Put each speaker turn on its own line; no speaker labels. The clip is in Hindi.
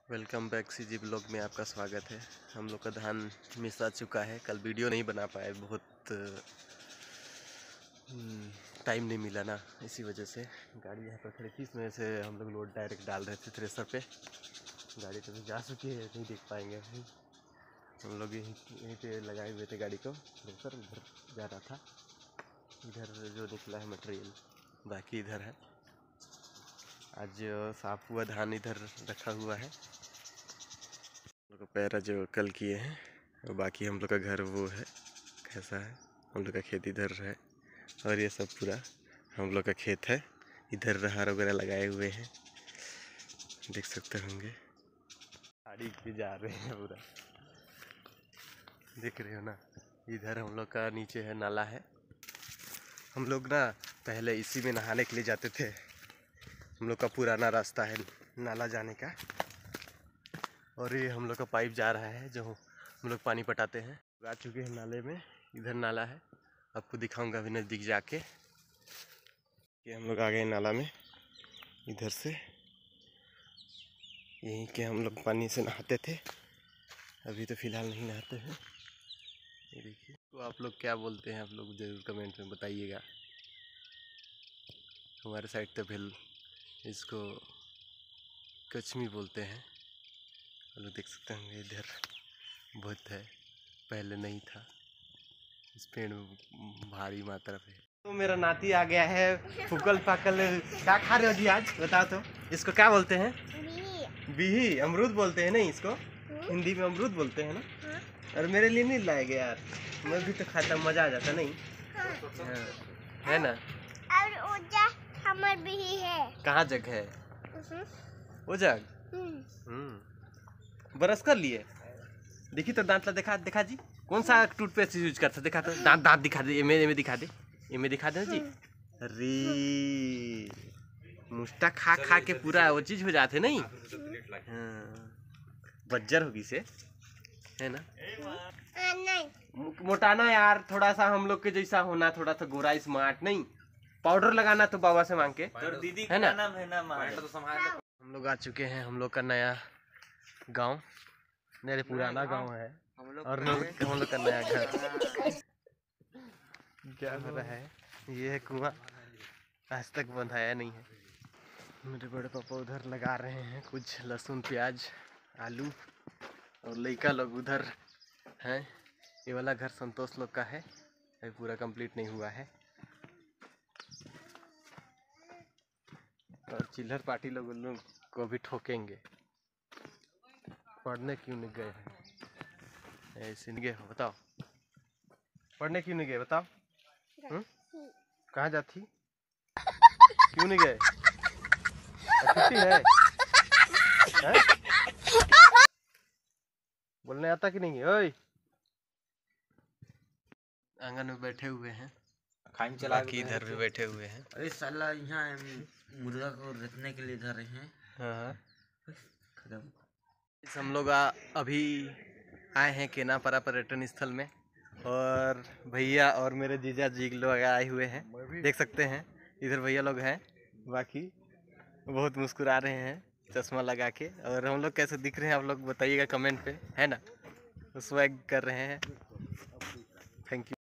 वेलकम बैक सीजी ब्लॉग में आपका स्वागत है। हम लोग का धान मिस आ चुका है। कल वीडियो नहीं बना पाए, बहुत टाइम नहीं मिला ना, इसी वजह से। गाड़ी यहाँ पर खड़ी थी, इसमें से हम लोग लोड डायरेक्ट डाल रहे थे थ्रेसर पे। गाड़ी तो जा चुकी है, नहीं देख पाएंगे अभी। हम लोग यहीं पे लगाए हुए थे गाड़ी को। थ्रेसर उधर जा रहा था, इधर जो निकला है मटेरियल बाकी इधर है। आज साफ हुआ धान इधर रखा हुआ है। हम लोग का पैरा जो कल किए हैं, और बाकी हम लोग का घर वो है कैसा है। हम लोग का खेत इधर है और ये सब पूरा हम लोग का खेत है। इधर रहर वगैरह लगाए हुए हैं, देख सकते होंगे। गाड़ी पे जा रहे हैं पूरा, देख रहे हो ना। इधर हम लोग का नीचे है, नाला है। हम लोग ना पहले इसी में नहाने के लिए जाते थे। हम लोग का पुराना रास्ता है नाला जाने का, और ये हम लोग का पाइप जा रहा है जो हम लोग पानी पटाते हैं। आ चुके हैं नाले में, इधर नाला है, आपको दिखाऊंगा अभी नज़दीक जाके कि हम लोग आ गए नाला में। इधर से यहीं के हम लोग पानी से नहाते थे, अभी तो फ़िलहाल नहीं नहाते हैं। ये देखिए। तो आप लोग क्या बोलते हैं, आप लोग ज़रूर कमेंट में बताइएगा। हमारे साइड तो फिर इसको कचमी बोलते हैं। और देख सकते हैं इधर बहुत है, पहले नहीं था। इस पेड़ में भारी मात्रा पे। तो मेरा नाती आ गया है, फुकल फाकल। क्या खा रहे हो जी आज, बताओ तो। इसको क्या बोलते हैं? बिही। अमरूद बोलते हैं नहीं इसको, हिंदी में अमरूद बोलते हैं ना। और मेरे लिए नहीं लाए गए यार, मैं भी तो खाता, मजा आ जाता नहीं। हाँ। है ना। और हमार बिही है। कहाँ जग है वो जग? ब्रश कर लिए? देखी तो दांत ला, दिखा जी। कौन सा टूथपेस्ट यूज करता, दिखा तो। दांत दिखा दे, में दिखा दे, ये दिखा दे जी। अरे मुस्टा खा खा के पूरा वो चीज हो जाते नहीं। हाँ। बज्जर होगी से, है ना। मोटाना यार, थोड़ा सा हम लोग के जैसा होना, थोड़ा सा गोरा स्मार्ट नहीं। पाउडर लगाना तो बाबा से मांग के, दीदी है ना। हम लोग आ चुके हैं, हम लोग का नया गांव, मेरे पुराना गांव है, और हम लोग का नया घर। क्या हो रहा है, ये है कुआं, आज तक बंधाया नहीं है। मेरे बड़े पापा उधर लगा रहे हैं कुछ लहसुन प्याज आलू, और लड़का लोग उधर हैं। ये वाला घर संतोष लोग का है, अभी पूरा कंप्लीट नहीं हुआ है। और चिल्हर पार्टी लोग उन लोग को भी ठोकेंगे। पढ़ने क्यों नहीं गए हैं? ऐसे नहीं गए हो, बताओ। पढ़ने क्यों नहीं गए, बताओ। कहाँ जाती, क्यों नहीं गए? छुट्टी है? बोलने आता कि नहीं? ओए, आंगन में बैठे हुए हैं, बाकी इधर भी बैठे हुए हैं।
अरे साला, यहाँ मुर्गा को रखने के लिए इधर हैं।
हाँ। हम लोग अभी आए हैं केनापारा पर्यटन स्थल में, और भैया और मेरे जीजा जी लोग आए हुए हैं, देख सकते हैं। इधर भैया लोग हैं, बाकी बहुत मुस्कुरा रहे हैं चश्मा लगा के। और हम लोग कैसे दिख रहे हैं आप लोग बताइएगा कमेंट पे, है ना। स्वैग कर रहे हैं। Thank you.